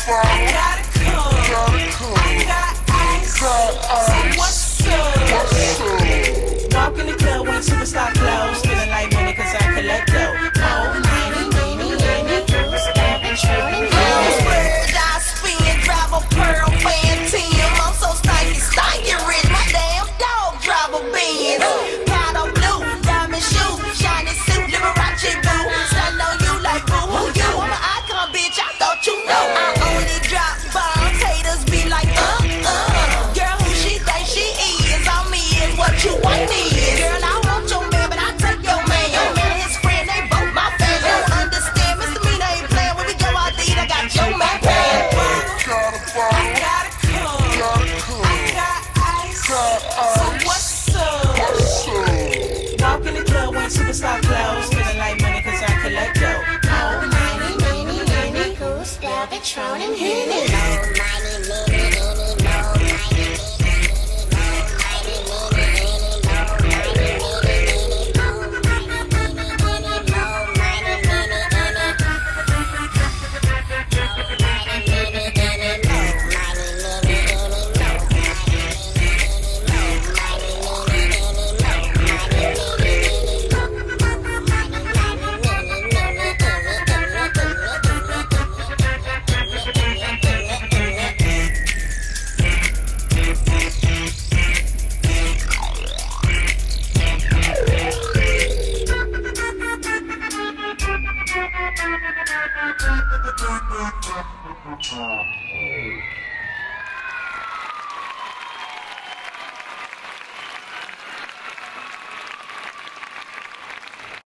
I got a cold. I got ice. So what's up? Walk in the club when superstar clothes, feeling like money 'cause I collect dough. Oh, I spin, drive a pearl fan team. I'm so stanky, stanky rich. My damn dog drive a Benz. Powder blue, diamond shoes, shiny suit, Liberace boo. Stand on you like boo hoo you. I'm an icon, bitch. I thought you know. I only drop bombs. Haters be like, Girl, who she think she is? On me is what you want is. Girl, I want your man, but I take your man. Your man and his friend, they both my fans. You don't understand, Mr. Mina ain't playing. When we go out there, I got your man. I got a cold. I got ice. So what's up? Walk in the club when superstar clothes, feeling like money 'cause I collect dough. Oh, money, who's still Patron and Henny? Oh.